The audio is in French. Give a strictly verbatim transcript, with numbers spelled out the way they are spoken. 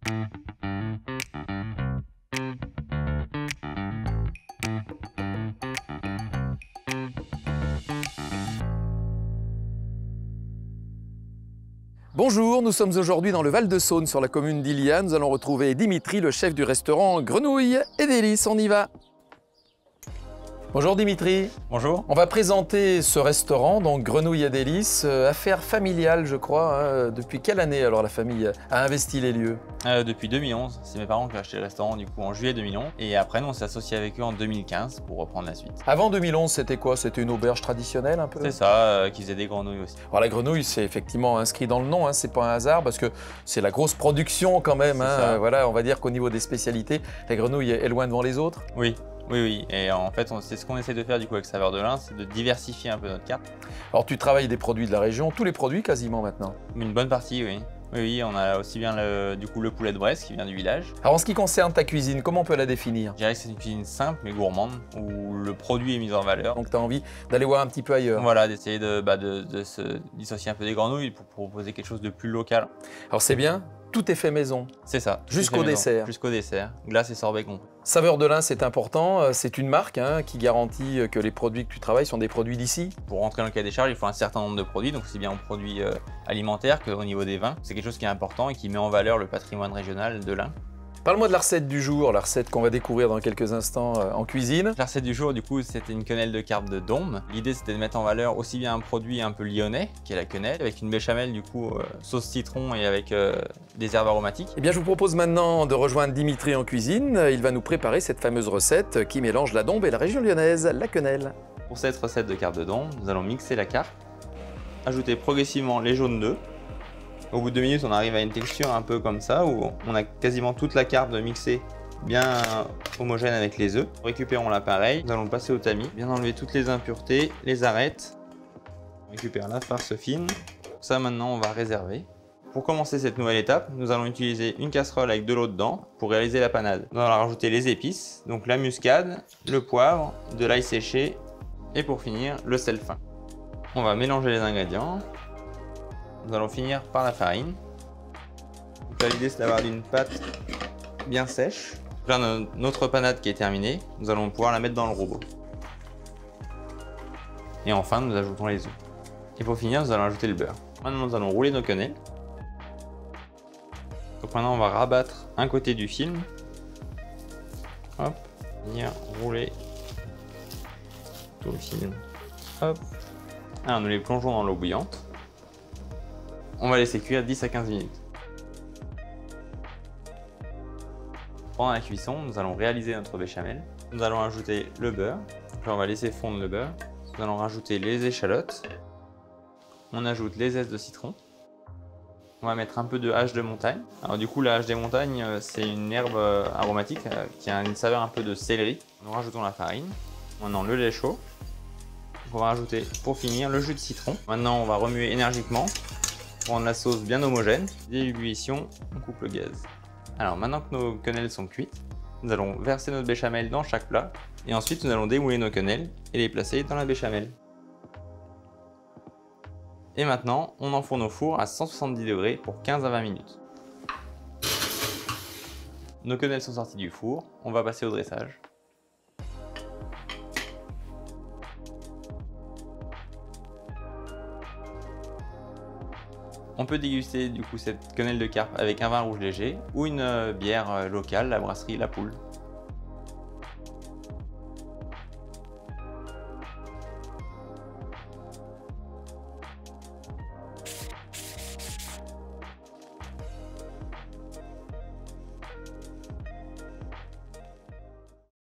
Bonjour, nous sommes aujourd'hui dans le Val-de-Saône, sur la commune d'Ilia. Nous allons retrouver Dimitri, le chef du restaurant Grenouilles et Délices. On y va. Bonjour Dimitri. Bonjour. On va présenter ce restaurant, donc Grenouilles et Délices, euh, affaire familiale je crois. Hein. Depuis quelle année alors la famille a investi les lieux? euh, Depuis deux mille onze, c'est mes parents qui ont acheté le restaurant du coup en juillet deux mille onze. Et après nous on s'est associé avec eux en deux mille quinze pour reprendre la suite. Avant deux mille onze c'était quoi? C'était une auberge traditionnelle un peu? C'est ça, euh, qui faisait des grenouilles aussi. Alors la grenouille c'est effectivement inscrit dans le nom, hein, c'est pas un hasard parce que c'est la grosse production quand même. Hein. Euh, voilà, on va dire qu'au niveau des spécialités, la grenouille est loin devant les autres. Oui. Oui, oui, et en fait, c'est ce qu'on essaie de faire du coup avec Saveurs de l'Ain, c'est de diversifier un peu notre carte. Alors tu travailles des produits de la région, tous les produits quasiment maintenant? Une bonne partie, oui. Oui, oui, on a aussi bien le, du coup, le poulet de Bresse qui vient du village. Alors en ce qui concerne ta cuisine, comment on peut la définir? Je dirais que c'est une cuisine simple mais gourmande, où le produit est mis en valeur. Donc tu as envie d'aller voir un petit peu ailleurs? Voilà, d'essayer de, bah, de, de se dissocier un peu des grenouilles pour proposer quelque chose de plus local. Alors c'est bien, tout est fait maison? C'est ça. Jusqu'au dessert? Jusqu'au dessert, glace et sorbet compris. Saveurs de l'Ain, c'est important, c'est une marque hein, qui garantit que les produits que tu travailles sont des produits d'ici. Pour rentrer dans le cahier des charges, il faut un certain nombre de produits, donc c'est bien en produits euh, alimentaires qu'au niveau des vins. C'est quelque chose qui est important et qui met en valeur le patrimoine régional de l'Ain. Parle-moi de la recette du jour, la recette qu'on va découvrir dans quelques instants euh, en cuisine. La recette du jour, du coup, c'était une quenelle de carpe de Dombes. L'idée, c'était de mettre en valeur aussi bien un produit un peu lyonnais, qui est la quenelle, avec une béchamel, du coup, euh, sauce citron et avec euh, des herbes aromatiques. Eh bien, je vous propose maintenant de rejoindre Dimitri en cuisine. Il va nous préparer cette fameuse recette qui mélange la Dombe et la région lyonnaise, la quenelle. Pour cette recette de carpe de Dombes, nous allons mixer la carpe, ajouter progressivement les jaunes d'œufs. Au bout de deux minutes, on arrive à une texture un peu comme ça, où on a quasiment toute la carpe mixée bien homogène avec les œufs. Récupérons l'appareil, nous allons le passer au tamis, bien enlever toutes les impuretés, les arêtes. On récupère la farce fine. Ça maintenant, on va réserver. Pour commencer cette nouvelle étape, nous allons utiliser une casserole avec de l'eau dedans pour réaliser la panade. Nous allons rajouter les épices, donc la muscade, le poivre, de l'ail séché et pour finir, le sel fin. On va mélanger les ingrédients. Nous allons finir par la farine. L'idée c'est d'avoir une pâte bien sèche. Là, notre panade qui est terminée, nous allons pouvoir la mettre dans le robot. Et enfin, nous ajoutons les œufs. Et pour finir, nous allons ajouter le beurre. Maintenant, nous allons rouler nos quenelles. Donc maintenant, on va rabattre un côté du film. Hop, venir rouler tout le film. Hop. Alors, nous les plongeons dans l'eau bouillante. On va laisser cuire dix à quinze minutes. Pendant la cuisson, nous allons réaliser notre béchamel. Nous allons ajouter le beurre. Donc là, on va laisser fondre le beurre. Nous allons rajouter les échalotes. On ajoute les zestes de citron. On va mettre un peu de hache de montagne. Alors du coup, la hache des montagnes, c'est une herbe aromatique qui a une saveur un peu de céleri. Nous rajoutons la farine. Maintenant, le lait chaud. On va rajouter, pour finir, le jus de citron. Maintenant, on va remuer énergiquement. Pour rendre la sauce bien homogène, dès l'ébullition, on coupe le gaz. Alors maintenant que nos quenelles sont cuites, nous allons verser notre béchamel dans chaque plat et ensuite nous allons démouler nos quenelles et les placer dans la béchamel. Et maintenant, on enfourne au four à cent soixante-dix degrés pour quinze à vingt minutes. Nos quenelles sont sorties du four, on va passer au dressage. On peut déguster du coup cette quenelle de carpe avec un vin rouge léger ou une bière locale, la brasserie La Poule.